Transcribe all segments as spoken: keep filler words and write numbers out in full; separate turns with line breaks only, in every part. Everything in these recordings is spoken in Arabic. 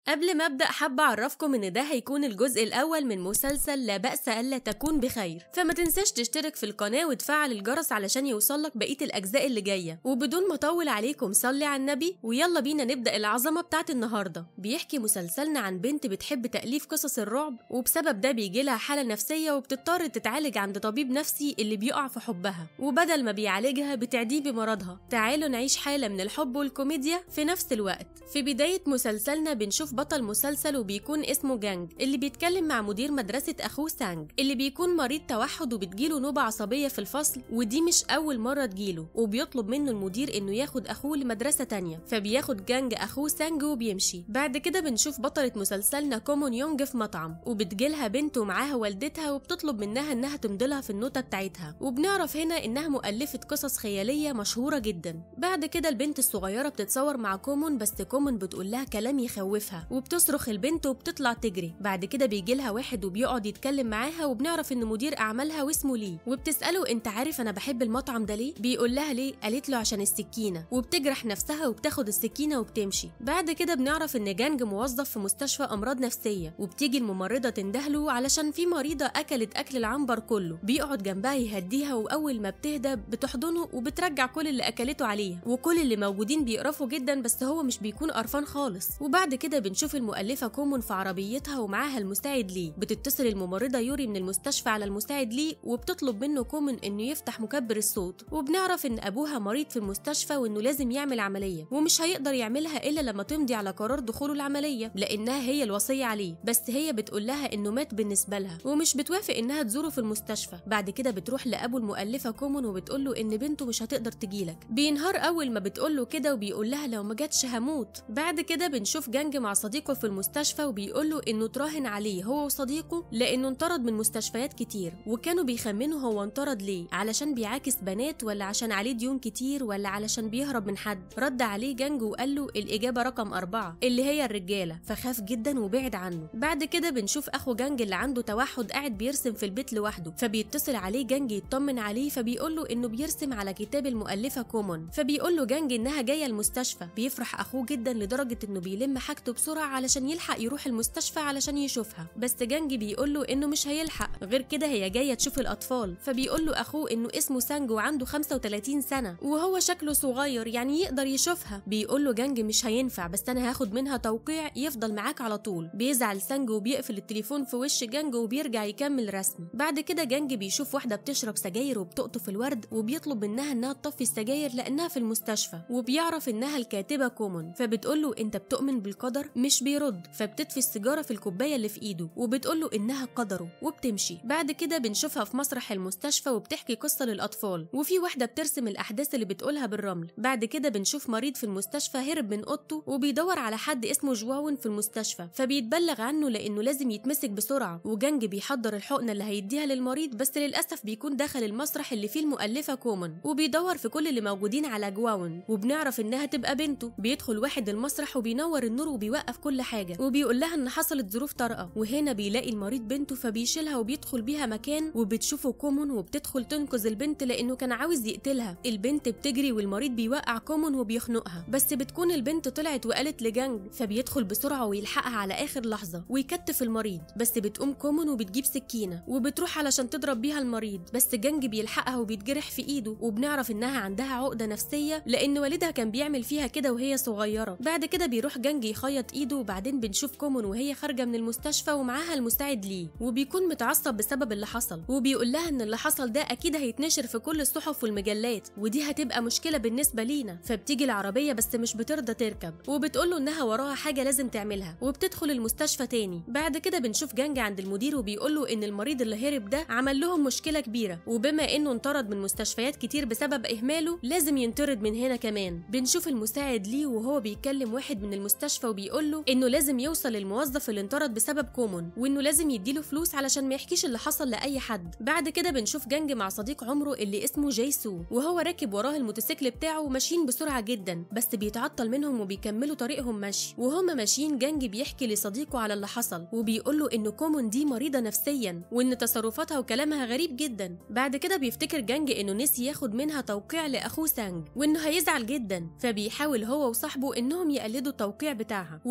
قبل ما ابدأ حابة اعرفكم ان ده هيكون الجزء الاول من مسلسل لا بأس الا تكون بخير، فما تنساش تشترك في القناة وتفعل الجرس علشان يوصلك بقية الاجزاء اللي جاية. وبدون ما اطول عليكم صلي على النبي ويلا بينا نبدأ العظمة بتاعت النهاردة. بيحكي مسلسلنا عن بنت بتحب تأليف قصص الرعب، وبسبب ده بيجيلها حالة نفسية وبتضطر تتعالج عند طبيب نفسي اللي بيقع في حبها، وبدل ما بيعالجها بتعديه بمرضها. تعالوا نعيش حالة من الحب والكوميديا في نفس الوقت. في بداية مسلسلنا بنشوف بطل مسلسل وبيكون اسمه جانج، اللي بيتكلم مع مدير مدرسة أخوه سانج اللي بيكون مريض توحد وبتجيله نوبة عصبية في الفصل، ودي مش أول مرة تجيله، وبيطلب منه المدير إنه ياخد أخوه لمدرسة تانية، فبياخد جانج أخوه سانج وبيمشي. بعد كده بنشوف بطلة مسلسلنا كومون يونج في مطعم، وبتجيلها بنت ومعاها والدتها وبتطلب منها إنها تمضيلها في النوتة بتاعتها، وبنعرف هنا إنها مؤلفة قصص خيالية مشهورة جدا. بعد كده البنت الصغيرة بتتصور مع كومون، بس كومون بتقول لها كلام يخوفها وبتصرخ البنت وبتطلع تجري. بعد كده بيجي لها واحد وبيقعد يتكلم معاها، وبنعرف ان مدير اعمالها واسمه لي، وبتساله انت عارف انا بحب المطعم ده ليه؟ بيقول لها ليه؟ قالت له عشان السكينه، وبتجرح نفسها وبتاخد السكينه وبتمشي. بعد كده بنعرف ان جانج موظف في مستشفى امراض نفسيه، وبتيجي الممرضه تندهله علشان في مريضه اكلت اكل العنبر كله، بيقعد جنبها يهديها، واول ما بتهدى بتحضنه وبترجع كل اللي اكلته عليه، وكل اللي موجودين بيقرفوا جدا بس هو مش بيكون قرفان خالص. وبعد كده بنشوف المؤلفة كومون في عربيتها ومعاها المساعد ليه، بتتصل الممرضة يوري من المستشفى على المساعد ليه وبتطلب منه كومون انه يفتح مكبر الصوت، وبنعرف ان ابوها مريض في المستشفى وانه لازم يعمل عملية، ومش هيقدر يعملها الا لما تمضي على قرار دخوله العملية لانها هي الوصية عليه، بس هي بتقول لها انه مات بالنسبة لها ومش بتوافق انها تزوره في المستشفى. بعد كده بتروح لابو المؤلفة كومون وبتقول له ان بنته مش هتقدر تجيلك، بينهار اول ما بتقول له كده وبيقول لها لو ما جاتش هموت. بعد كده بنشوف جانج مع صديقه في المستشفى وبيقول له انه تراهن عليه هو وصديقه لانه انطرد من مستشفيات كتير، وكانوا بيخمنوا هو انطرد ليه، علشان بيعاكس بنات ولا عشان عليه ديون كتير ولا علشان بيهرب من حد. رد عليه جانج وقال له الاجابه رقم أربعة اللي هي الرجاله، فخاف جدا وبعد عنه. بعد كده بنشوف اخو جانج اللي عنده توحد قاعد بيرسم في البيت لوحده، فبيتصل عليه جانج يطمن عليه، فبيقول له انه بيرسم على كتاب المؤلفه كومون، فبيقول له جانج انها جايه المستشفى. بيفرح اخوه جدا لدرجه انه بيلم حاجته بسرعه علشان يلحق يروح المستشفى علشان يشوفها، بس جانج بيقول له انه مش هيلحق، غير كده هي جايه تشوف الاطفال. فبيقول له اخوه انه اسمه سانج وعنده خمسة وتلاتين سنه وهو شكله صغير يعني يقدر يشوفها. بيقول له جانج مش هينفع، بس انا هاخد منها توقيع يفضل معاك على طول. بيزعل سانج وبيقفل التليفون في وش جانج وبيرجع يكمل رسم. بعد كده جانج بيشوف واحده بتشرب سجاير وبتقطف الورد، وبيطلب منها انها تطفي السجاير لانها في المستشفى، وبيعرف انها الكاتبه كومون، فبتقول له انت بتؤمن بالقدر؟ مش بيرد، فبتطفي السيجاره في الكوبايه اللي في ايده وبتقول له انها قدره وبتمشي. بعد كده بنشوفها في مسرح المستشفى وبتحكي قصه للاطفال، وفي واحده بترسم الاحداث اللي بتقولها بالرمل. بعد كده بنشوف مريض في المستشفى هرب من اوضته وبيدور على حد اسمه جواون في المستشفى، فبيتبلغ عنه لانه لازم يتمسك بسرعه، وجانج بيحضر الحقنه اللي هيديها للمريض، بس للاسف بيكون دخل المسرح اللي فيه المؤلفه كومون، وبيدور في كل اللي موجودين على جواون، وبنعرف انها تبقى بنته. بيدخل واحد المسرح وبينور النور وبيوقف كل حاجه، وبيقول لها ان حصلت ظروف طارئه، وهنا بيلاقي المريض بنته فبيشيلها وبيدخل بيها مكان، وبتشوفه كومون وبتدخل تنقذ البنت لانه كان عاوز يقتلها. البنت بتجري والمريض بيوقع كومون وبيخنقها، بس بتكون البنت طلعت وقالت لجانج، فبيدخل بسرعه ويلحقها على اخر لحظه ويكتف المريض، بس بتقوم كومون وبتجيب سكينه وبتروح علشان تضرب بيها المريض، بس جانج بيلحقها وبيتجرح في ايده، وبنعرف انها عندها عقده نفسيه لان والدها كان بيعمل فيها كده وهي صغيره. بعد كده بيروح جانج يخيط ايده، وبعدين بنشوف كومون وهي خارجه من المستشفى ومعاها المساعد ليه، وبيكون متعصب بسبب اللي حصل، وبيقول لها ان اللي حصل ده اكيد هيتنشر في كل الصحف والمجلات، ودي هتبقى مشكله بالنسبه لينا. فبتيجي العربيه بس مش بترضى تركب، وبتقول له انها وراها حاجه لازم تعملها، وبتدخل المستشفى تاني. بعد كده بنشوف جانج عند المدير وبيقول له ان المريض اللي هرب ده عمل لهم مشكله كبيره، وبما انه انطرد من مستشفيات كتير بسبب اهماله لازم ينطرد من هنا كمان. بنشوف المساعد ليه وهو بيكلم واحد من المستشفى وبيقول له انه لازم يوصل للموظف اللي انطرد بسبب كومون، وانه لازم يديله فلوس علشان ما يحكيش اللي حصل لاي حد. بعد كده بنشوف جانج مع صديق عمره اللي اسمه جيسو، وهو راكب وراه الموتوسيكل بتاعه وماشيين بسرعه جدا، بس بيتعطل منهم وبيكملوا طريقهم مشي. وهم ماشيين جانج بيحكي لصديقه على اللي حصل، وبيقول له ان كومون دي مريضه نفسيا وان تصرفاتها وكلامها غريب جدا. بعد كده بيفتكر جانج انه نسي ياخد منها توقيع لاخوه سانج وانه هيزعل جدا، فبيحاول هو وصاحبه انهم يقلدوا التوقيع بتاعها،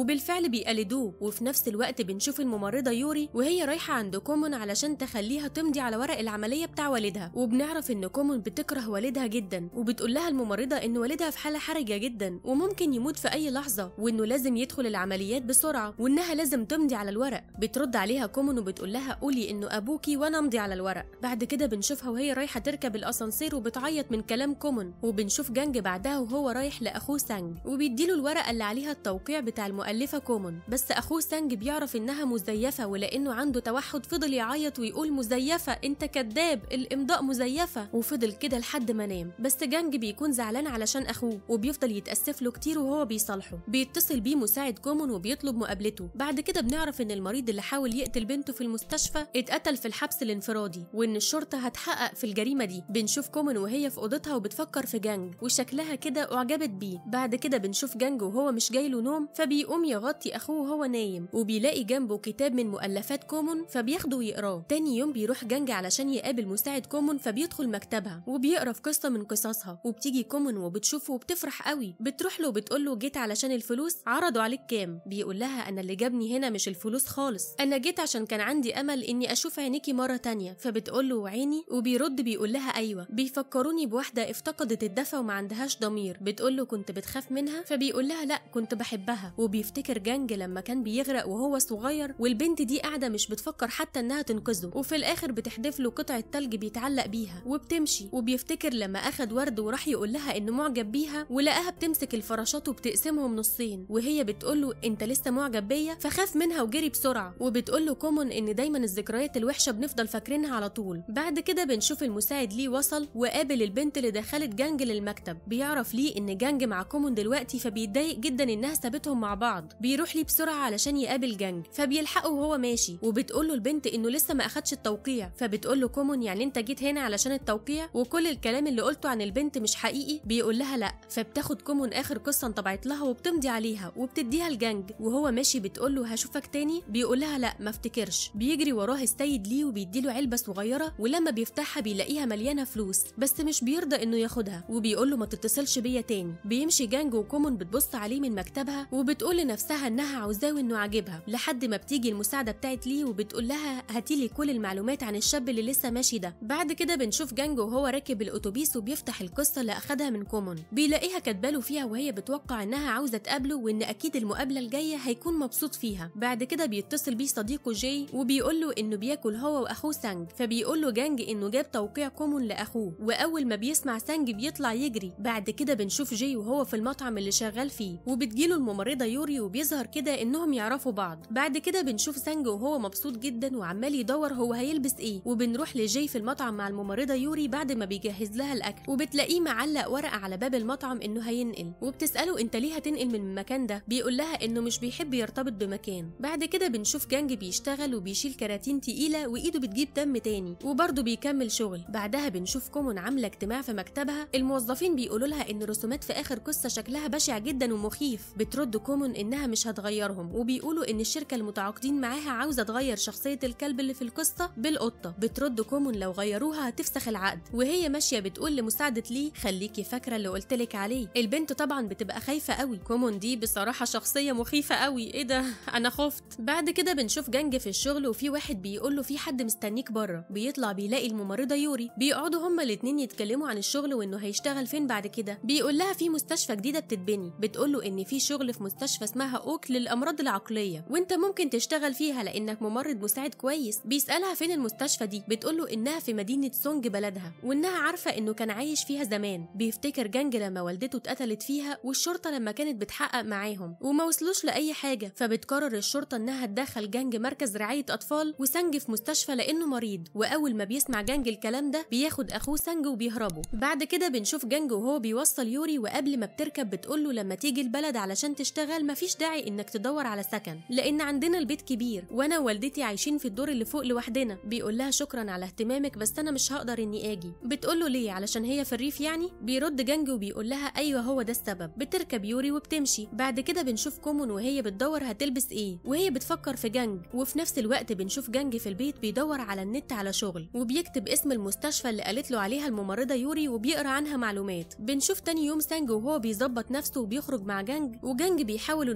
وبالفعل بيقلدوه. وفي نفس الوقت بنشوف الممرضة يوري وهي رايحة عند كومون علشان تخليها تمضي على ورق العملية بتاع والدها، وبنعرف ان كومون بتكره والدها جدا، وبتقول لها الممرضة ان والدها في حالة حرجة جدا وممكن يموت في اي لحظة، وانه لازم يدخل العمليات بسرعة وانها لازم تمضي على الورق. بترد عليها كومون وبتقول لها قولي انه ابوكي وانا امضي على الورق. بعد كده بنشوفها وهي رايحة تركب الاسانسير وبتعيط من كلام كومون، وبنشوف جانج بعدها وهو رايح لاخوه سانج وبيديله الورقة اللي عليها التوقيع بتاع المؤلفة كومون، بس اخوه سانج بيعرف انها مزيفة، ولانه عنده توحد فضل يعيط ويقول مزيفة انت كذاب الامضاء مزيفة، وفضل كده لحد ما نام. بس جانج بيكون زعلان علشان اخوه وبيفضل يتأسف له كتير وهو بيصالحه. بيتصل بيه مساعد كومون وبيطلب مقابلته. بعد كده بنعرف ان المريض اللي حاول يقتل بنته في المستشفى اتقتل في الحبس الانفرادي، وان الشرطة هتحقق في الجريمة دي. بنشوف كومون وهي في اوضتها وبتفكر في جانج وشكلها كده اعجبت بيه. بعد كده بنشوف جانج وهو مش جايله نوم فبيقوم يغطي اخوه وهو نايم، وبيلاقي جنبه كتاب من مؤلفات كومون فبياخده ويقراه. تاني يوم بيروح جانج علشان يقابل مساعد كومون فبيدخل مكتبها وبيقرا في قصة من قصصها، وبتيجي كومون وبتشوفه وبتفرح قوي. بتروح له وبتقول له جيت علشان الفلوس، عرضوا عليك كام؟ بيقول لها انا اللي جابني هنا مش الفلوس خالص، انا جيت عشان كان عندي امل اني اشوف عينيكي مرة تانية. فبتقول له عيني؟ وبيرد بيقول لها ايوه، بيفكروني بواحدة افتقدت الدفى وما عندهاش ضمير. بتقول له كنت بتخاف منها؟ فبيقول لها لا كنت بحبها. وبيفتكر جانج لما كان بيغرق وهو صغير والبنت دي قاعدة مش بتفكر حتى انها تنقذه، وفي الاخر بتحدف له قطعة تلج بيتعلق بيها وبتمشي. وبيفتكر لما اخد ورد وراح يقول لها انه معجب بيها ولقاها بتمسك الفراشات وبتقسمهم نصين، وهي بتقول له انت لسه معجب بيا؟ فخاف منها وجري بسرعة. وبتقول له كومون ان دايما الذكريات الوحشة بنفضل فاكرينها على طول. بعد كده بنشوف المساعد ليه وصل وقابل البنت اللي دخلت جانج للمكتب. بيعرف ليه ان جانج مع كومون دلوقتي فبيتضايق جدا انها سابتهم مع بعض. بيروح ليه بسرعة علشان يقابل جانج فبيلحقه وهو ماشي، وبتقول له البنت انه لسه ما اخدش التوقيع. فبتقول له كومون يعني انت جيت هنا علشان التوقيع وكل الكلام اللي قلته عن البنت مش حقيقي؟ بيقول لها لا. فبتاخد كومون اخر قصة انطبعت لها وبتمضي عليها وبتديها لجانج، وهو ماشي بتقول له هشوفك تاني؟ بيقول لها لا ما افتكرش. بيجري وراه السيد ليه وبيديله علبة صغيرة، ولما بيفتحها بيلاقيها مليانة فلوس بس مش بيرضى انه ياخدها، وبيقول له ما تتصلش بيا تاني. بيمشي جانج وكومون بتبص عليه من مكتبها وبتقول لنفسها انها عاوزاه وانه عاجبها، لحد ما بتيجي المساعدة بتاعت ليه وبتقول لها هاتيلي كل المعلومات عن الشاب اللي لسه ماشي ده. بعد كده بنشوف جانج وهو راكب الاتوبيس وبيفتح القصة اللي اخدها من كومون، بيلاقيها كاتباله فيها وهي بتوقع انها عاوزة تقابله وان اكيد المقابلة الجاية هيكون مبسوط فيها. بعد كده بيتصل بيه صديقه جاي وبيقول له انه بياكل هو واخوه سانج، فبيقول له جانج انه جاب توقيع كومون لاخوه، واول ما بيسمع سانج بيطلع يجري. بعد كده بنشوف جاي وهو في المطعم اللي شغال فيه وبتجيله الممرضة يوري وبيظهر كده انهم يعرفوا بعض. بعد كده بنشوف سانج وهو مبسوط جدا وعمال يدور هو هيلبس ايه، وبنروح لجاي في المطعم مع الممرضة يوري بعد ما بيجهز لها الاكل، وبتلاقيه معلق ورقة على باب المطعم انه هينقل، وبتسأله انت ليه هتنقل من المكان ده؟ بيقول لها انه مش بيحب يرتبط بمكان. بعد كده بنشوف جانج بيشتغل وبيشيل كراتين تقيلة وايده بتجيب دم تاني وبرضه بيكمل شغل. بعدها بنشوف كومون عاملة اجتماع في مكتبها، الموظفين بيقولوا لها ان رسومات في اخر قصة شكلها بشع جدا ومخيف. بترد كومون انها مش هتغيرهم، وبيقولوا ان الشركة المتعاقدين معاها عاوزة تغير شخصية الكلب اللي في القصة بالقطة. بترد كومون لو غيروها هتفسخ العقد، وهي ماشية بتقول لمساعدة ليه خليكي فاكرة اللي قلتلك عليه. البنت طبعا بتبقى خايفة قوي، كومون دي بصراحة شخصية مخيفة قوي، ايه ده انا خفت. بعد كده بنشوف جانج في الشغل وفي واحد بيقول له في حد مستنيك بره. بيطلع بيلاقي الممرضة يوري، بيقعدوا هما الاتنين يتكلموا عن الشغل وانه هيشتغل فين بعد كده. بيقول لها في مستشفى جديدة بتتبني، بتقول له ان في شغل في مستشفى اسمها اوك للامراض العقلية وانت ممكن تشتغل فيها لانك ممرض مساعد كويس. بيسألها فين المستشفى دي؟ بتقول له انها في مدينة سونج بلدها وانها عارفة انه كان عايش فيها زمان. بيفتكر جانج لما والدته اتقتلت فيها والشرطة لما كانت بتحقق معاهم وما وصلوش لأي حاجة، فبتقرر الشرطة انها تدخل جانج مركز رعاية اطفال وسانج في مستشفى لانه مريض. واول ما بيسمع جانج الكلام ده بياخد اخوه سانج وبيهربوا. بعد كده بنشوف جانج وهو بيوصل يوري، وقبل ما بتركب بتقول له لما تيجي البلد علشان تشتغل مفيش داعي انك تدور على سكن لان عندنا البيت كبير وانا ووالدتي عايشين في الدور اللي فوق لوحدنا. بيقول لها شكرا على اهتمامك بس انا مش هقدر اني اجي. بتقول له ليه؟ علشان هي في الريف يعني؟ بيرد جانج وبيقول لها ايوه هو ده السبب. بتركب يوري وبتمشي. بعد كده بنشوف كومون وهي بتدور هتلبس ايه وهي بتفكر في جانج، وفي نفس الوقت بنشوف جانج في البيت بيدور على النت على شغل وبيكتب اسم المستشفى اللي قالت له عليها الممرضة يوري وبيقرا عنها معلومات. بنشوف تاني يوم سانج وهو بيظبط نفسه وبيخرج مع جانج، وجانج بيحاول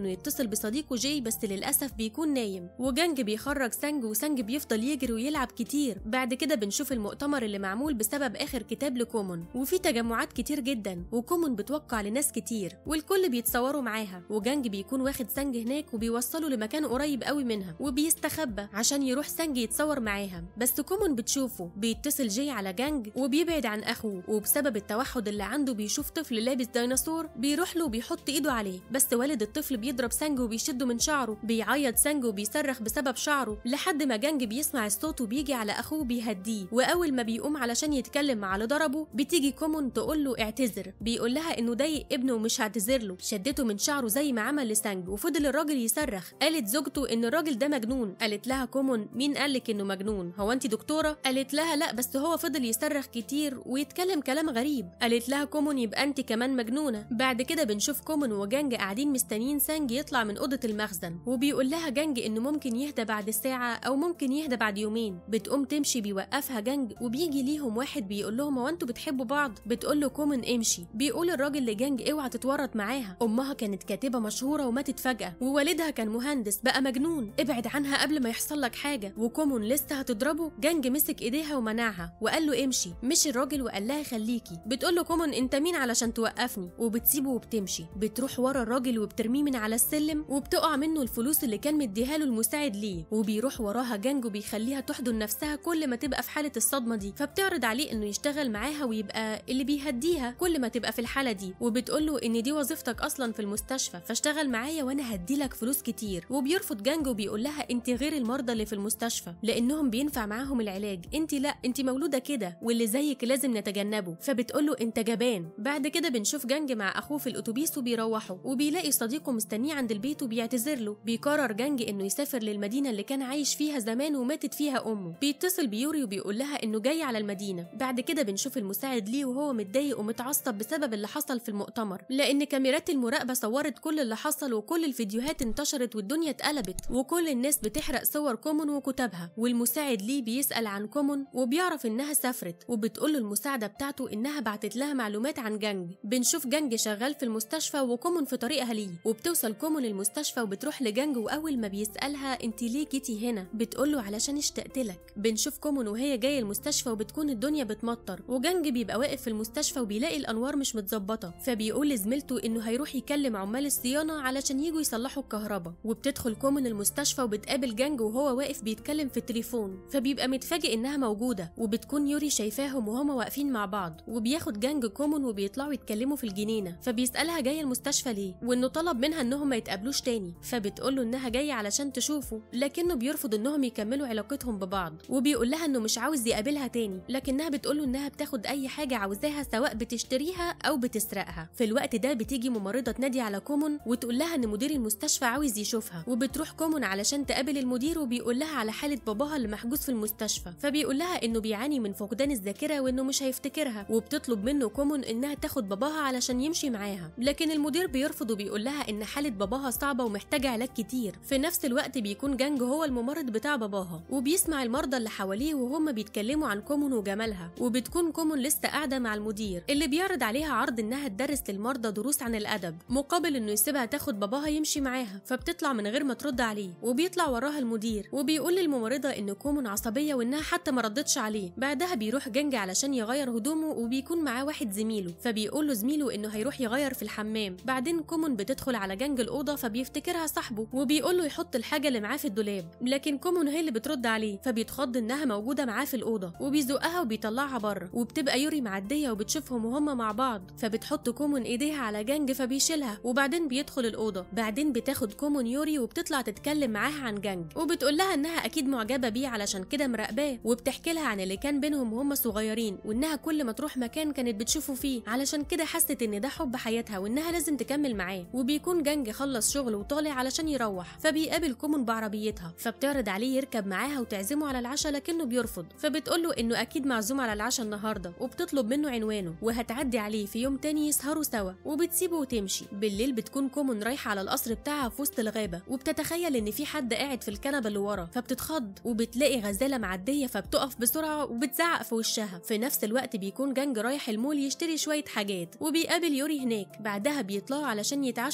انه يتصل بصديقه جاي بس للاسف بيكون نايم، وجانج بيخرج سانج وسانج بيفضل يجري ويلعب كتير. بعد كده بنشوف المؤتمر اللي معمول بسبب اخر كتاب لكومون، وفي تجمعات كتير جدا وكومون بتوقع لناس كتير والكل بيتصوروا معاها، وجانج بيكون واخد سانج هناك وبيوصله لمكان قريب قوي منها وبيستخبى عشان يروح سانج يتصور معاها. بس كومون بتشوفه بيتصل جاي على جانج وبيبعد عن اخوه، وبسبب التوحد اللي عنده بيشوف طفل لابس ديناصور بيروح له وبيحط ايده عليه، بس والد الطفل بيضرب سانج وبيشده من شعره، بيعيط سانج وبيصرخ بسبب شعره لحد ما جانج بيسمع الصوت وبيجي على اخوه بيهديه. واول ما بيقوم علشان يتكلم مع اللي ضربه بتيجي كومون تقول له اعتذر، بيقول لها انه ضايق ابنه ومش هعتذر له، شدته من شعره زي ما عمل لسانج وفضل الراجل يصرخ. قالت زوجته ان الراجل ده مجنون. قالت لها كومون مين قالك انه مجنون؟ هو انت دكتوره؟ قالت لها لا بس هو فضل يصرخ كتير ويتكلم كلام غريب. قالت لها كومون يبقى انت كمان مجنونه. بعد كده بنشوف كومون وجانج قاعدين مستنيين سانج يطلع من اوضه المخزن، وبيقول لها جانج انه ممكن يهدى بعد ساعه او ممكن يهدى بعد يومين. بتقوم تمشي بيوقفها جانج وبيجي ليهم واحد بيقول لهم هو انتوا بتحبوا بعض؟ بتقول له كومون امشي. بيقول الراجل لجانج اوعى تتورط معاها، امها كانت كاتبه مشهوره وماتت فجاه ووالدها كان مهندس بقى مجنون، ابعد عنها قبل ما يحصل لك حاجه. وكومون لسه هتضربه جانج مسك ايديها ومنعها وقال له امشي. مشي الراجل وقال لها خليكي. بتقول له كومون انت مين علشان توقفني؟ وبتسيبه وبتمشي. بتروح ورا الراجل وبترميه من على السلم وبتقع منه الفلوس اللي كان مديها له المساعد ليه، وبيروح وراها جانج وبيخليها تحضن نفسها كل ما تبقى في حاله الصدمه دي، فبتعرض عليه انه يشتغل معاها ويبقى اللي بيهديها كل ما تبقى في الحاله دي، وبتقول له ان دي وظيفتك اصلا في المستشفى فاشتغل معايا وانا هديلك فلوس كتير. وبيرفض جانج وبيقول لها انت غير المرضى اللي في المستشفى لانهم بينفع معاهم العلاج، انت لا، انت مولوده كده واللي زيك لازم نتجنبه. فبتقول له انت جبان. بعد كده بنشوف جانج مع اخوه في الاتوبيس وبيروحوا وبيلاقي صديقه مستنيه عند البيت وبيعتذر له. بيقرر جانج انه يسافر للمدينه اللي كان عايش فيها زمان وماتت فيها امه. بيتصل بيوري وبيقول لها انه جاي على المدينه. بعد كده بنشوف المساعد ليه وهو متضايق ومتعصب بسبب اللي حصل في المؤتمر، لان كاميرات المراقبه صورت كل اللي حصل وكل الفيديوهات انتشرت والدنيا اتقلبت وكل الناس بتحرق صور كومون وكتبها. والمساعد ليه بيسال عن كومون وبيعرف انها سافرت، وبتقول له المساعده بتاعته انها بعتت لها معلومات عن جانج. بنشوف جانج شغال في المستشفى وكومون في طريقها ليه، وبتوصل كومون المستشفى وبتروح لجانج، واول ما بيسالها انت ليه جيتي هنا بتقول له علشان اشتقت لك. بنشوف كومون وهي جايه المستشفى وبتكون الدنيا بتمطر، وجانج بيبقى واقف في المستشفى وبيلاقي الانوار مش متظبطه، فبيقول لزميلته انه هيروح يكلم عمال الصيانه علشان يجوا يصلحوا الكهرباء. وبتدخل كومون المستشفى وبتقابل جانج وهو واقف بيتكلم في التليفون، فبيبقى متفاجئ انها موجوده، وبتكون يوري شايفاهم وهما واقفين مع بعض. وبياخد جانج كومون وبيطلعوا يتكلموا في الجنينه، فبيسالها جايه المستشفى ليه وانه طلب منها انهم ما يتقابلوش تاني، فبتقول له انها جايه علشان تشوفه، لكنه بيرفض انهم يكملوا علاقتهم ببعض، وبيقول لها انه مش عاوز يقابلها تاني، لكنها بتقول له انها بتاخد اي حاجه عاوزاها سواء بتشتريها او بتسرقها. في الوقت ده بتيجي ممرضه تنادي على كومون وتقول لها ان مدير المستشفى عاوز يشوفها، وبتروح كومون علشان تقابل المدير وبيقول لها على حاله باباها اللي محجوز في المستشفى، فبيقول لها انه بيعاني من فقدان الذاكره وانه مش هيفتكرها، وبتطلب منه كومون انها تاخد باباها علشان يمشي معاها، لكن المدير بيرفض وبيقول لها ان حاله باباها صعبه ومحتاجه علاج كتير. في نفس الوقت بيكون جانج هو الممرض بتاع باباها، وبيسمع المرضى اللي حواليه وهم بيتكلموا عن كومون وجمالها، وبتكون كومون لسه قاعده مع المدير اللي بيعرض عليها عرض انها تدرس للمرضى دروس عن الادب مقابل انه يسيبها تاخد باباها يمشي معاها، فبتطلع من غير ما ترد عليه، وبيطلع وراها المدير وبيقول للممرضه ان كومون عصبيه وانها حتى ما ردتش عليه. بعدها بيروح جانج علشان يغير هدومه وبيكون معاه واحد زميله، فبيقول له زميله انه هيروح يغير في الحمام. بعدين كومون بتدخل على جانج الاوضه فبيفتكرها صاحبه وبيقول له يحط الحاجه اللي معاه في الدولاب، لكن كومون هي اللي بترد عليه، فبيتخض انها موجوده معاه في الاوضه وبيزقها وبيطلعها بره. وبتبقى يوري معديه وبتشوفهم وهم مع بعض، فبتحط كومون ايديها على جانج فبيشيلها، وبعدين بيدخل الاوضه. بعدين بتاخد كومون يوري وبتطلع تتكلم معاها عن جانج، وبتقول لها انها اكيد معجبه بيه علشان كده مراقباه، وبتحكي لها عن اللي كان بينهم وهم صغيرين، وانها كل ما تروح مكان كانت بتشوفه فيه علشان كده حست ان ده حب حياتها وانها لازم تكمل معاه. وبيكون جانج خلص شغل وطالع علشان يروح، فبيقابل كومون بعربيتها، فبتعرض عليه يركب معاها وتعزمه على العشاء لكنه بيرفض، فبتقول له انه اكيد معزوم على العشاء النهارده، وبتطلب منه عنوانه وهتعدي عليه في يوم تاني يسهروا سوا، وبتسيبه وتمشي. بالليل بتكون كومون رايحه على القصر بتاعها في وسط الغابه، وبتتخيل ان في حد قاعد في الكنبه اللي ورا، فبتتخض وبتلاقي غزاله معديه فبتقف بسرعه وبتزعق في وشها. في نفس الوقت بيكون جانج رايح المول يشتري شويه حاجات وبيقابل يوري هناك. بعدها بيطلعوا علشان يتعشوا سوا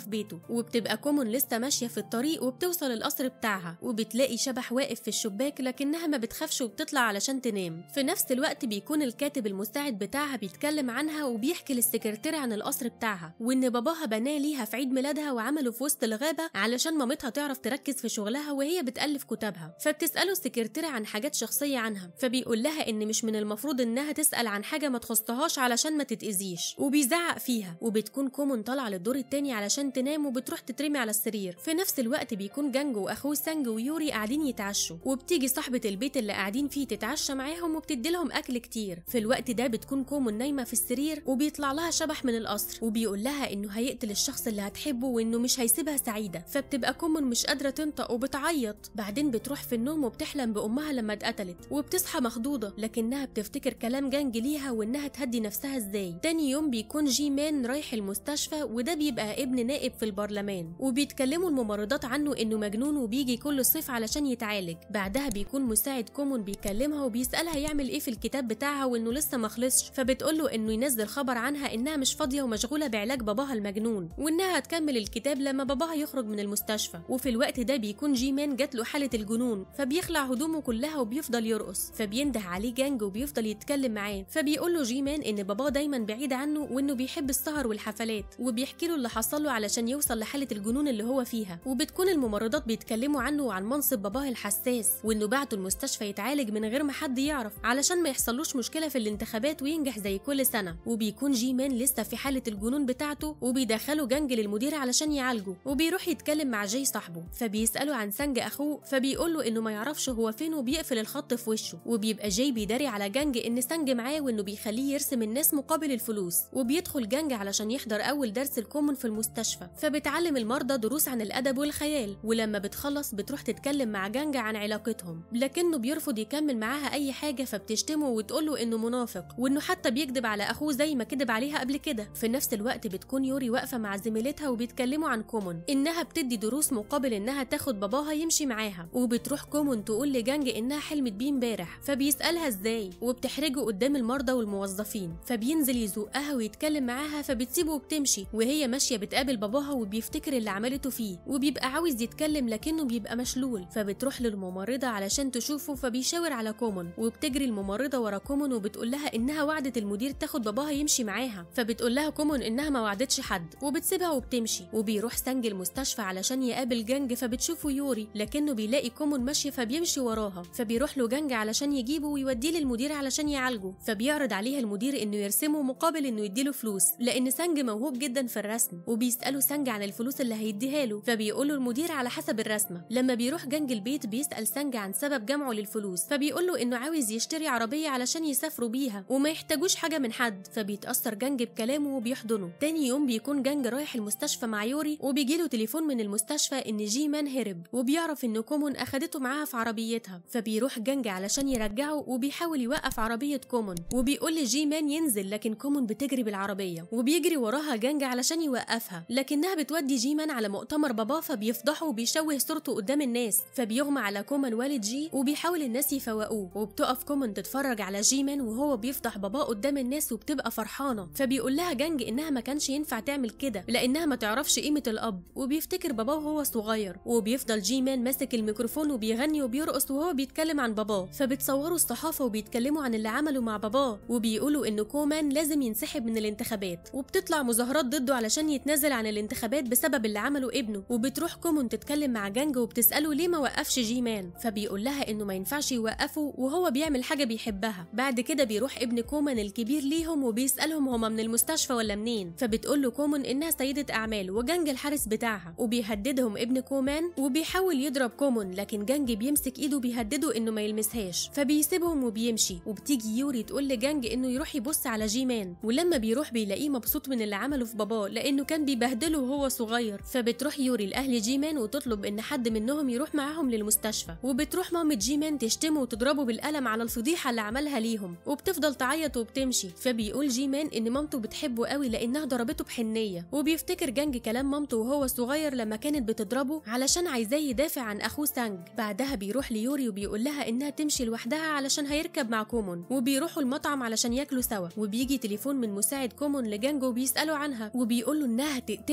في بيته. وبتبقى كومون لسه ماشية في الطريق وبتوصل القصر بتاعها، وبتلاقي شبح واقف في الشباك لكنها ما بتخافش وبتطلع علشان تنام. في نفس الوقت بيكون الكاتب المساعد بتاعها بيتكلم عنها وبيحكي للسكرتيرة عن القصر بتاعها، وإن باباها بناه ليها في عيد ميلادها وعمله في وسط الغابة علشان مامتها تعرف تركز في شغلها وهي بتألف كتابها. فبتسأله السكرتيرة عن حاجات شخصية عنها، فبيقول لها إن مش من المفروض إنها تسأل عن حاجة ما تخصهاش علشان ما تتأذيش، وبيزعق فيها. وبتكون كومون طالعة للدور التاني علشان تنام وبتروح تترمي على السرير. في نفس الوقت بيكون جانجو وأخوه سانج ويوري قاعدين يتعشوا، وبتيجي صاحبة البيت اللي قاعدين فيه تتعشى معاهم وبتديلهم أكل كتير. في الوقت ده بتكون كومون نايمة في السرير وبيطلع لها شبح من القصر وبيقول لها إنه هيقتل الشخص اللي هتحبه وإنه مش هيسيبها سعيدة. فبتبقى كومون مش قادرة تنطق وبتعيط. بعدين بتروح في النوم وبتحلم بأمها لما اتقتلت، وبتصحى مخضوضة لكنها بتفتكر كلام جانج ليها وإنها تهدي نفسها إزاي. تاني يوم بيكون جي مان رايح المستشفى، وده بيبقى ابن نائب في البرلمان، وبيتكلموا الممرضات عنه إنه مجنون وبيجي كل صيف علشان يتعالج. بعدها بيكون مساعد كومون بيكلمها وبيسألها يعمل إيه في الكتاب بتاعها وإنه لسه مخلصش، فبتقوله إنه ينزل خبر عنها إنها مش فاضية ومشغولة بعلاج باباها المجنون، وإنها هتكمل الكتاب لما باباها يخرج من المستشفى. وفي الوقت ده بيكون جي مان جات له حالة الجنون، فبيخلع هدومه كلها وبيفضل يرقص. فبينده عليه جانج وبيفضل يتكلم معاه، فبيقول له جي مان إن باباه دايما بعيد عنه وإنه بيحب السهر والحفلات، وبيحكي له اللي حصل له علشان يوصل لحالة الجنون اللي هو فيها. وبتكون الممرضات بيتكلموا عنه وعن منصب باباه الحساس، وإنه بعته المستشفى يتعالج من غير ما حد يعرف علشان ما يحصلوش مشكلة في الانتخابات وينجح زي كل سنة. وبيكون جي مان لسه في حالة الجنون بتاعته، وبيدخلوا جانج للمدير علشان يعالجه، وبيروح يتكلم مع جاي صاحبه. فبيسأله عن سانج أخوه، فبيقول له إنه ما يعرفش هو فين وبيقفل الخط في وشه. وبيبقى جاي بيداري على جانج إن سانج معاه وإنه بيخليه يرسم الناس مقابل الفلوس. وبيدخل جانج علشان يحضر أول درس الكومون في المستشفى، فبتعلم المرضى دروس عن الأدب والخيال. ولما بتخلص بتروح تتكلم مع جانج عن علاقتهم، لكنه بيرفض يكمل معاها أي حاجة، فبتشتمه وتقوله إنه منافق وإنه حتى بيكذب على أخوه زي ما كذب عليها قبل كده. في نفس الوقت بتكون يوري واقفة مع زميلتها وبيتكلموا عن كومون إنها بتدي دروس مقابل إنها تاخد باباها يمشي معاها. وبتروح كومون تقول لجانج إنها حلمت بيه امبارح، فبيسألها إزاي، وبتحرجه قدام المرضى والموظفين. فبينزل يزقها ويتكلم معاها، فبتسيبه وبتمشي. وهي ماشية بتقابل باباها وبيفتكر اللي عملته فيه، وبيبقى عاوز يتكلم لكنه بيبقى مشلول. فبتروح للممرضة علشان تشوفه، فبيشاور على كومون، وبتجري الممرضة ورا كومون وبتقول لها إنها وعدت المدير تاخد باباها يمشي معاها. فبتقول لها كومون إنها ما وعدتش حد، وبتسيبها وبتمشي. وبيروح سانج المستشفى علشان يقابل جانج، فبتشوفه يوري لكنه بيلاقي كومون ماشية، فبيمشي وراها. فبيروح له جانج علشان يجيبه ويوديه للمدير علشان يعالجه. فبيعرض عليها المدير إنه يرسمه مقابل إنه يديله فلوس، لأن سانج موهوب جدا في الرسم. وبيسأله سانج عن الفلوس اللي هيديها له، فبيقوله المدير على حسب الرسمة. لما بيروح جانج البيت بيسأل سانج عن سبب جمعه للفلوس، فبيقوله إنه عاوز يشتري عربية علشان يسافروا بيها وما يحتاجوش حاجة من حد. فبيتأثر جانج بكلامه وبيحضنه. تاني يوم بيكون جانج رايح المستشفى مع يوري، وبيجيله تليفون من المستشفى إن جي مان هرب، وبيعرف إن كومون أخدته معاها في عربيتها. فبيروح جانج علشان يرجعه، وبيحاول يوقف عربية كومون، وبيقول لجي مان ينزل، لكن كومون بتجري بالعربية، وبيجري وراها جانج علشان يوقفها، لكنها بتودي جي مان على مؤتمر باباه، فبيفضحه وبيشوه صورته قدام الناس. فبيغمى على كومون والد جي، وبيحاول الناس يفوقوه. وبتقف كومون تتفرج على جي مان وهو بيفضح باباه قدام الناس، وبتبقى فرحانة. فبيقول لها جانج إنها ما كانش ينفع تعمل كده لأنها ما تعرفش قيمة الأب، وبيفتكر باباه وهو صغير. وبيفضل جي مان ماسك الميكروفون وبيغني وبيرقص وهو بيتكلم عن باباه. فبتصوروا الصحافة وبيتكلموا عن اللي عمله مع باباه، وبيقولوا إن كومان لازم ينسحب من الانتخابات. وبتطلع مظاهرات ضده علشان يتنازل عن الانتخابات بسبب اللي عمله ابنه. وبتروح كومون تتكلم مع جانج وبتسأله ليه ما وقفش جي مان، فبيقول لها إنه ما ينفعش يوقفه وهو بيعمل حاجة بيحبها. بعد كده بيروح ابن كومان الكبير ليهم وبيسألهم هما من المستشفى ولا منين. فبتقول له كومان إنها سيدة أعمال وجانج الحارس بتاعها، وبيهددهم ابن كومان وبيحاول يضرب كومون، لكن جانج بيمسك ايده بيهدده إنه ما يلمسهاش، فبيسيبهم وبيمشي. وبتيجي يوري تقول لجانج إنه يروح يبص على جي مان، ولما بيروح بيلاقيه مبسوط من اللي عمله في باباه لأنه كان بيبهدله وهو صغير. فبتروح يوري لأهل جي مان وتطلب إن حد منهم يروح معاهم للمستشفى. وبتروح مامة جي مان تشتمه وتضربه بالقلم على الفضيحة اللي عملها ليهم، وبتفضل تعيط وبتمشي. فبيقول جي مان إن مامته بتحبه قوي لأنها ضربته بحنية. وبيفتكر جانج كلام مامته وهو صغير لما كانت بتضربه علشان عايزاه يدافع عن أخوه سانج. بعدها بيروح ليوري وبيقول لها إنها تمشي لوحدها علشان هيركب مع كومون، وبيروحوا المطعم علشان ياكلوا سوا. وبيجي تليفون من مساعد كومون لجانج وبيسأله عنها، وبيقول له إنها هتقتله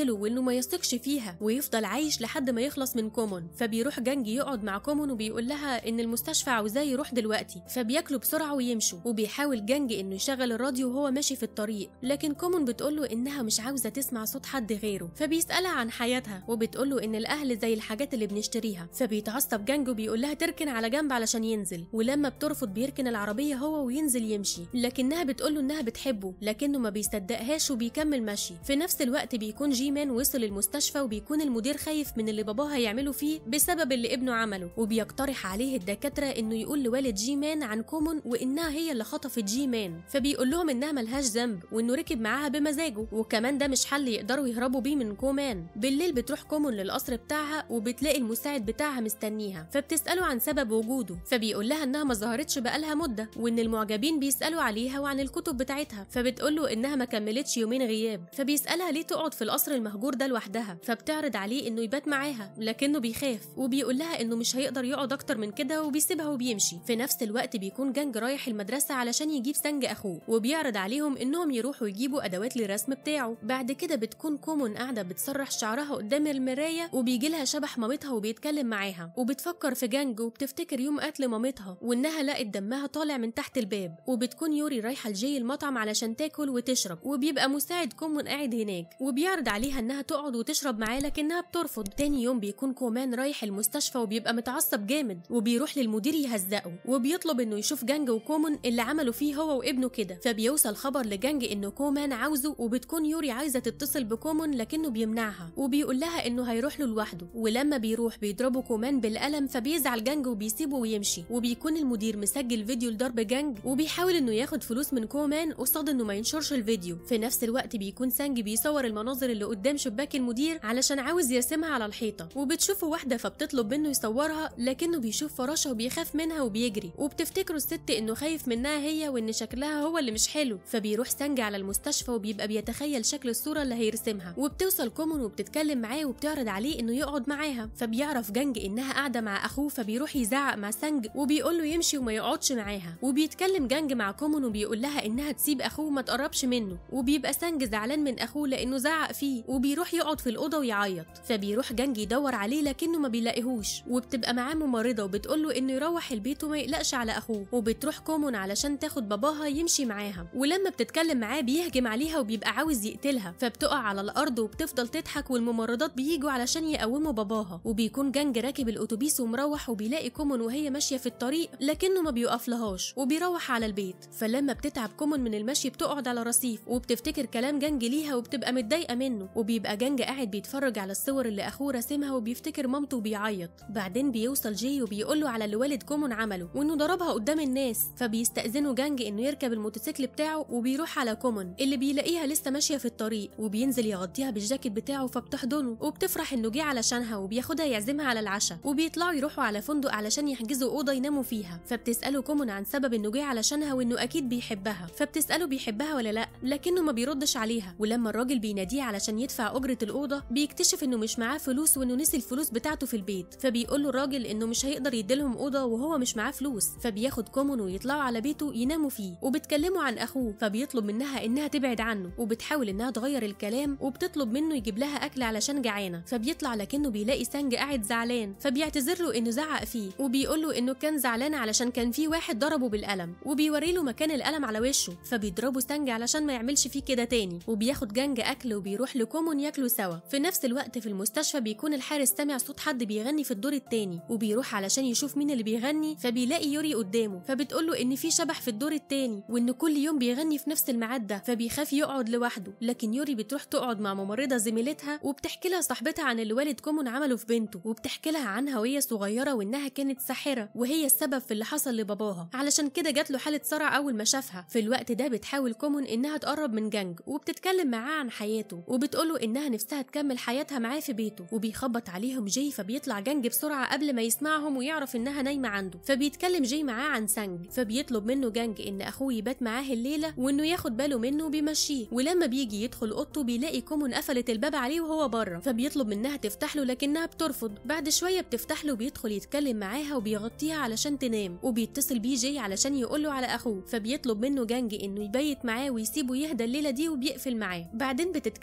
بتقتله وانه ما يثقش فيها ويفضل عايش لحد ما يخلص من كومون. فبيروح جانج يقعد مع كومون وبيقول لها ان المستشفى عاوزاه يروح دلوقتي، فبياكلوا بسرعه ويمشوا. وبيحاول جانج انه يشغل الراديو وهو ماشي في الطريق، لكن كومون بتقوله انها مش عاوزه تسمع صوت حد غيره. فبيسالها عن حياتها وبتقوله ان الاهل زي الحاجات اللي بنشتريها. فبيتعصب جانج وبيقول لها تركن على جنب علشان ينزل، ولما بترفض بيركن العربيه هو وينزل يمشي، لكنها بتقوله انها بتحبه لكنه ما بيصدقهاش وبيكمل مشي. في نفس الوقت بيكون جي مان وصل المستشفى، وبيكون المدير خايف من اللي باباه هيعمله فيه بسبب اللي ابنه عمله، وبيقترح عليه الدكاتره انه يقول لوالد جي مان عن كومون وانها هي اللي خطفت جي مان. فبيقول لهم انها ملهاش ذنب وانه ركب معاها بمزاجه، وكمان ده مش حل يقدروا يهربوا بيه من كومان. بالليل بتروح كومون للقصر بتاعها وبتلاقي المساعد بتاعها مستنيها، فبتساله عن سبب وجوده. فبيقول لها انها ما ظهرتش بقالها مده، وان المعجبين بيسالوا عليها وعن الكتب بتاعتها. فبتقول له انها ما كملتش يومين غياب. فبيسالها ليه تقعد في القصر المهجور ده لوحدها، فبتعرض عليه انه يبات معاها لكنه بيخاف، وبيقول لها انه مش هيقدر يقعد اكتر من كده وبيسيبها وبيمشي. في نفس الوقت بيكون جانج رايح المدرسه علشان يجيب سانج اخوه، وبيعرض عليهم انهم يروحوا يجيبوا ادوات للرسم بتاعه. بعد كده بتكون كومون قاعده بتسرح شعرها قدام المرايه، وبيجي لها شبح مامتها وبيتكلم معاها، وبتفكر في جانج وبتفتكر يوم قتل مامتها وانها لقت دمها طالع من تحت الباب. وبتكون يوري رايحه لجي المطعم علشان تاكل وتشرب، وبيبقى مساعد كومون قاعد هناك وبيعرض عليها انها تقعد وتشرب معاه لكنها بترفض. تاني يوم بيكون كومان رايح المستشفى وبيبقى متعصب جامد، وبيروح للمدير يهزقه وبيطلب انه يشوف جانج وكومون اللي عملوا فيه هو وابنه كده. فبيوصل خبر لجانج انه كومان عاوزه، وبتكون يوري عايزه تتصل بكومون لكنه بيمنعها وبيقول لها انه هيروح له لوحده. ولما بيروح بيضربه كومان بالقلم، فبيزعل جانج وبيسيبه ويمشي. وبيكون المدير مسجل فيديو لضرب جانج وبيحاول انه ياخد فلوس من كومان قصاد انه ما ينشرش الفيديو. في نفس الوقت بيكون سانج بيصور المناظر اللي قدام شباك المدير علشان عاوز يرسمها على الحيطه، وبتشوفه واحده فبتطلب منه يصورها لكنه بيشوف فراشه وبيخاف منها وبيجري، وبتفتكره الست انه خايف منها هي وان شكلها هو اللي مش حلو. فبيروح سانج على المستشفى وبيبقى بيتخيل شكل الصوره اللي هيرسمها، وبتوصل كومون وبتتكلم معاه وبتعرض عليه انه يقعد معاها. فبيعرف جانج انها قاعده مع اخوه، فبيروح يزعق مع سانج وبيقول له يمشي وما يقعدش معاها. وبيتكلم جانج مع كومون وبيقول لها انها تسيب اخوه وما تقربش منه، وبيبقى سانج زعلان من اخوه لانه زعق فيه وبيروح يقعد في الاوضه ويعيط. فبيروح جانج يدور عليه لكنه ما بيلاقيهوش، وبتبقى معاه ممرضه وبتقول له انه يروح البيت وما يقلقش على اخوه. وبتروح كومون علشان تاخد باباها يمشي معاها، ولما بتتكلم معاه بيهجم عليها وبيبقى عاوز يقتلها، فبتقع على الارض وبتفضل تضحك، والممرضات بييجوا علشان يقوموا باباها. وبيكون جانج راكب الاتوبيس ومروح وبيلاقي كومون وهي ماشيه في الطريق لكنه ما بيوقفلهاش وبيروح على البيت. فلما بتتعب كومون من المشي بتقعد على رصيف وبتفتكر كلام جانج ليها وبتبقى متضايقه منه. وبيبقى جانج قاعد بيتفرج على الصور اللي اخوه راسمها وبيفتكر مامته وبيعيط. بعدين بيوصل جي وبيقول له على اللي والد كومون عمله وانه ضربها قدام الناس. فبيستأذنوا جانج انه يركب الموتوسيكل بتاعه وبيروح على كومون اللي بيلاقيها لسه ماشيه في الطريق، وبينزل يغطيها بالجاكيت بتاعه فبتحضنه وبتفرح انه جه علشانها وبياخدها يعزمها على العشاء. وبيطلعوا يروحوا على فندق علشان يحجزوا اوضه يناموا فيها. فبتساله كومون عن سبب انه جه علشانها وانه اكيد بيحبها. فبتساله بيحبها ولا لا لكنه ما بيردش عليها. ولما الراجل بيناديه علشان يدفع اجره الاوضه بيكتشف انه مش معاه فلوس وانه نسي الفلوس بتاعته في البيت. فبيقول له الراجل انه مش هيقدر يديلهم اوضه وهو مش معاه فلوس. فبياخد كومون ويطلعوا على بيته يناموا فيه، وبتكلموا عن اخوه. فبيطلب منها انها تبعد عنه، وبتحاول انها تغير الكلام وبتطلب منه يجيب لها اكل علشان جعانه. فبيطلع لكنه بيلاقي سانج قاعد زعلان، فبيعتذر له انه زعق فيه، وبيقول له انه كان زعلان علشان كان في واحد ضربه بالقلم، وبيوري له مكان القلم على وشه. فبيضربه سانج علشان ما يعملش فيه كده تاني، وبياخد جانج اكل وبيروح لكومون ياكلوا سوا. في نفس الوقت في المستشفى بيكون الحارس سامع صوت حد بيغني في الدور التاني، وبيروح علشان يشوف مين اللي بيغني. فبيلاقي يوري قدامه، فبتقول له ان في شبح في الدور التاني وان كل يوم بيغني في نفس الميعاد ده. فبيخاف يقعد لوحده، لكن يوري بتروح تقعد مع ممرضه زميلتها وبتحكي لها صاحبتها عن اللي والد كومون عمله في بنته، وبتحكي لها عنها وهي صغيره وانها كانت ساحره وهي السبب في اللي حصل لباباها، علشان كده جات له حاله صرع اول ما شافها. في الوقت ده بتحاول كومون انها تقرب من جانج وبتتكلم معاه عن حياته، وبتقول له انها نفسها تكمل حياتها معاه في بيته. وبيخبط عليهم جي، فبيطلع جانج بسرعه قبل ما يسمعهم ويعرف انها نايمه عنده. فبيتكلم جي معاه عن سانج، فبيطلب منه جانج ان اخوه يبات معاه الليله وانه ياخد باله منه وبيمشيه. ولما بيجي يدخل اوضته بيلاقي كومون قفلت الباب عليه وهو بره، فبيطلب منها تفتح له لكنها بترفض. بعد شويه بتفتح له وبيدخل يتكلم معاها وبيغطيها علشان تنام، وبيتصل بيه جي علشان يقول له على اخوه. فبيطلب منه جانج انه يبيت معاه ويسيبه يهدى الليله دي وبيقفل معاه. بعدين بتتكلم كومون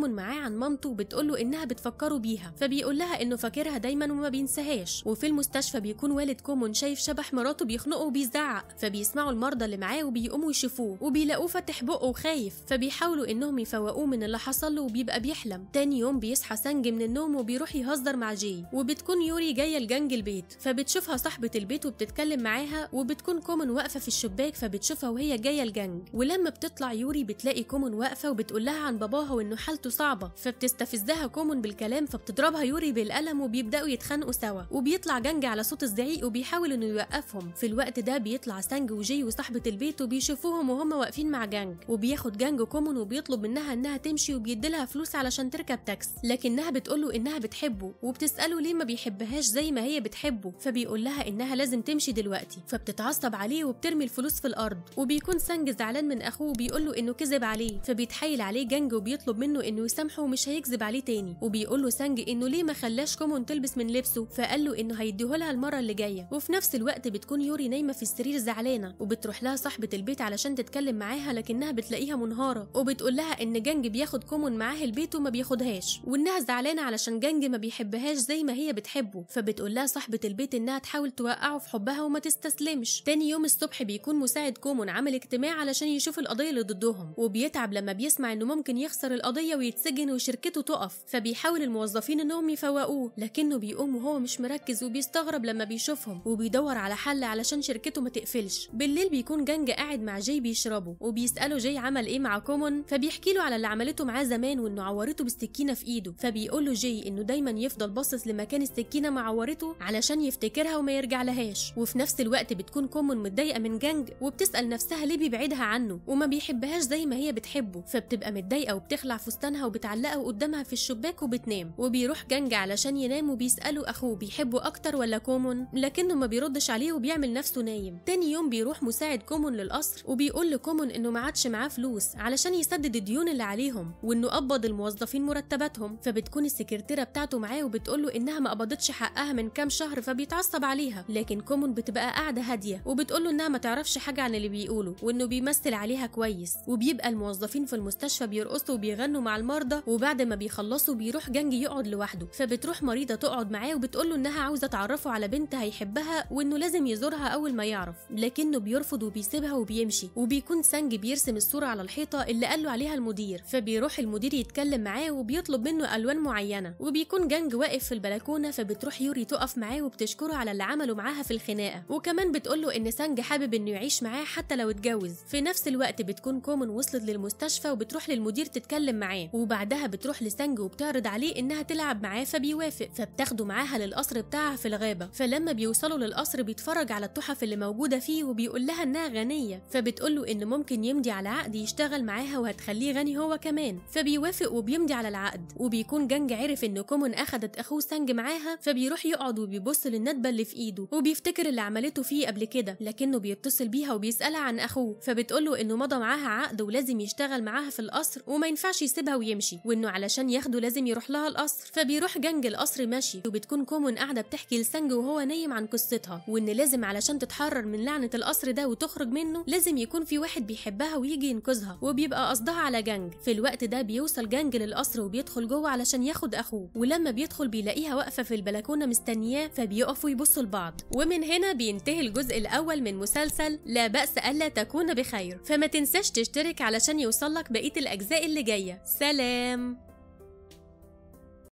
كومون معاه عن مامته وبتقوله انها بتفكره بيها، فبيقول لها انه فاكرها دايما وما بينساهاش. وفي المستشفى بيكون والد كومون شايف شبح مراته بيخنقه وبيزعق، فبيسمعوا المرضى اللي معاه وبيقوموا يشوفوه وبيلاقوه فاتح بقه وخايف، فبيحاولوا انهم يفوقوه من اللي حصل له وبيبقى بيحلم. تاني يوم بيصحى سانج من النوم وبيروح يهزر مع جي، وبتكون يوري جايه لجنج البيت، فبتشوفها صاحبه البيت وبتتكلم معاها، وبتكون كومون واقفه في الشباك فبتشوفها وهي جايه لجنج. ولما بتطلع يوري بتلاقي كومون واقفه وبتقول لها عن باباها وانه حالته صعبه، فبتستفزها كومون بالكلام فبتضربها يوري بالقلم وبيبداوا يتخانقوا سوا، وبيطلع جنج على صوت الزعيق وبيحاول انه يوقفهم. في الوقت ده بيطلع سانج وجي وصاحبه البيت وبيشوفوهم وهم واقفين مع جنج، وبياخد جنج كومون وبيطلب منها انها تمشي وبيديلها فلوس علشان تركب تاكس، لكنها بتقوله انها بتحبه وبتساله ليه ما بيحبهاش زي ما هي بتحبه، فبيقول لها انها لازم تمشي دلوقتي، فبتتعصب عليه وبترمي الفلوس في الارض. وبيكون سانج زعلان من اخوه وبيقوله انه كذب عليه، فبيتحايل عليه جنج وبيطلب منه انه يسامحه ومش هيكذب عليه تاني. وبيقول له سانج انه ليه ما خلاش كومون تلبس من لبسه، فقال له انه هيديهولها المره اللي جايه. وفي نفس الوقت بتكون يوري نايمه في السرير زعلانه، وبتروح لها صاحبه البيت علشان تتكلم معاها، لكنها بتلاقيها منهاره وبتقول لها ان جنج بياخد كومون معاه البيت وما بياخدهاش، وانها زعلانه علشان جنج ما بيحبهاش زي ما هي بتحبه. فبتقول لها صاحبه البيت انها تحاول توقعه في حبها وما تستسلمش. تاني يوم الصبح بيكون مساعد كومون عامل اجتماع علشان يشوف القضيه اللي ضدهم، وبيتعب لما بيسمع انه ممكن يخسر القضيه ويتسجن وشركته تقف، فبيحاول الموظفين انهم يفوقوه، لكنه بيقوم وهو مش مركز وبيستغرب لما بيشوفهم، وبيدور على حل علشان شركته ما تقفلش. بالليل بيكون جنج قاعد مع جي بيشربوا، وبيساله جي عمل ايه مع كومون، فبيحكي له على اللي عملته معاه زمان وانه عورته بالسكينه في ايده، فبيقول له جي انه دايما يفضل باصص لمكان السكينه ما عورته علشان يفتكرها وما يرجع لهاش. وفي نفس الوقت بتكون كومون متضايقه من جنج وبتسال نفسها ليه بيبعدها عنه وما بيحبهاش زي ما هي بتحبه، فبتبقى متضايقه وبتخلع فستانها وبتعلقه قدامها في الشباك وبتنام. وبيروح جنج علشان ينام وبيساله اخوه بيحبه اكتر ولا كومون، لكنه ما بيردش عليه وبيعمل نفسه نايم. تاني يوم بيروح مساعد كومون للقصر وبيقول لكومون انه ما عادش معاه فلوس علشان يسدد الديون اللي عليهم، وانه قبض الموظفين مرتباتهم. فبتكون السكرتيره بتاعته معاه وبتقول له انها ما قبضتش حقها من كام شهر، فبيتعصب عليها، لكن كومون بتبقى قاعده هاديه وبتقول له انها ما تعرفش حاجه عن اللي بيقوله وانه بيمثل عليها كويس. وبيبقى الموظفين في المستشفى بيرقصوا وبيغنوا مع المرضى، وبعد ما بيخلصوا بيروح جنج يقعد لوحده، فبتروح مريضه تقعد معاه وبتقول له انها عاوزه تعرفه على بنت هيحبها وانه لازم يزورها اول ما يعرف، لكنه بيرفض وبيسيبها وبيمشي. وبيكون سانج بيرسم الصوره على الحيطه اللي قال له عليها المدير، فبيروح المدير يتكلم معاه وبيطلب منه الوان معينه. وبيكون جنج واقف في البلكونه، فبتروح يوري تقف معاه وبتشكره على اللي عمله معاها في الخناقه، وكمان بتقول له ان سانج حابب انه يعيش معاه حتى لو اتجوز. في نفس الوقت بتكون كومون وصلت للمستشفى وبتروح للمدير تتكلم معاه، وبعدها بتروح لسانج وبتعرض عليه انها تلعب معاه فبيوافق، فبتاخده معاها للقصر بتاعها في الغابه. فلما بيوصلوا للقصر بيتفرج على التحف اللي موجوده فيه وبيقول لها انها غنيه، فبتقول له ان ممكن يمضي على عقد يشتغل معاها وهتخليه غني هو كمان، فبيوافق وبيمضي على العقد. وبيكون جنج عرف ان كومون اخدت اخوه سانج معاها، فبيروح يقعد وبيبص للندبه اللي في ايده وبيفتكر اللي عملته فيه قبل كده، لكنه بيتصل بيها وبيسالها عن اخوه، فبتقول له انه مضى معاها عقد ولازم يشتغل معاها في القصر وما ينفعش يسيبها ويمشي، وانه علشان ياخده لازم يروح لها القصر. فبيروح جنج القصر ماشي، وبتكون كومون قاعده بتحكي لسانج وهو نايم عن قصتها، وان لازم علشان تتحرر من لعنه القصر ده وتخرج منه لازم يكون في واحد بيحبها ويجي ينقذها، وبيبقى قصدها على جنج. في الوقت ده بيوصل جنج للقصر وبيدخل جوه علشان ياخد اخوه، ولما بيدخل بيلاقيها واقفه في البلكونه مستنياه، فبيقفوا يبصوا لبعض. ومن هنا بينتهي الجزء الاول من مسلسل لا بأس ألا تكون بخير، فما تنساش تشترك علشان يوصلك بقيه الاجزاء اللي جايه. سلام.